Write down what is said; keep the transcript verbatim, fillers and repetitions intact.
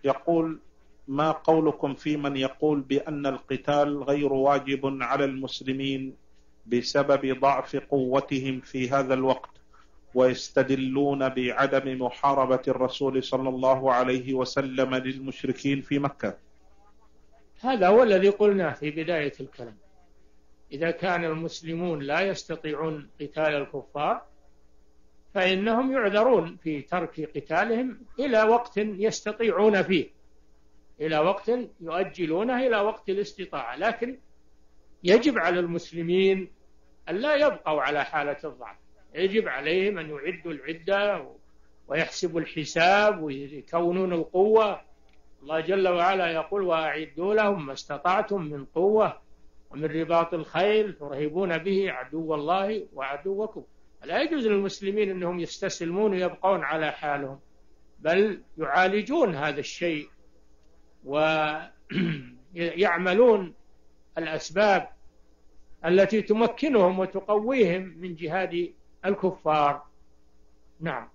يقول: ما قولكم في من يقول بأن القتال غير واجب على المسلمين بسبب ضعف قوتهم في هذا الوقت، ويستدلون بعدم محاربة الرسول صلى الله عليه وسلم للمشركين في مكة؟ هذا هو الذي قلناه في بداية الكلام. إذا كان المسلمون لا يستطيعون قتال الكفار فإنهم يعذرون في ترك قتالهم إلى وقت يستطيعون فيه، إلى وقت يؤجلونه إلى وقت الاستطاعة. لكن يجب على المسلمين أن لا يبقوا على حالة الضعف، يجب عليهم أن يعدوا العدة ويحسبوا الحساب ويكونون القوة. الله جل وعلا يقول: وأعدوا لهم ما استطعتم من قوة ومن رباط الخيل ترهبون به عدو الله وعدوكم. لا يجوز للمسلمين أنهم يستسلمون ويبقون على حالهم، بل يعالجون هذا الشيء ويعملون الأسباب التي تمكنهم وتقويهم من جهاد الكفار. نعم.